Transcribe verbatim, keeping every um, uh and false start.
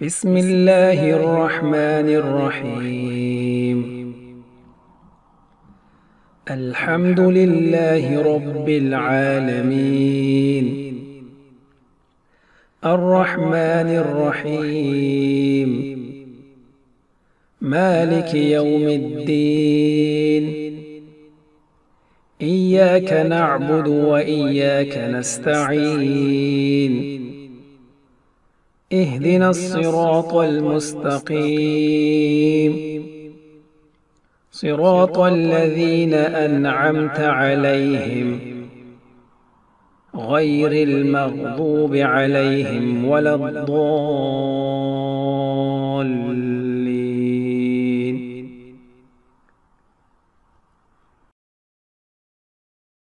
بسم الله الرحمن الرحيم. الحمد لله رب العالمين، الرحمن الرحيم، مالك يوم الدين. إياك نعبد وإياك نستعين. اهدنا الصراط المستقيم، صراط الذين أنعمت عليهم غير المغضوب عليهم ولا الضالين.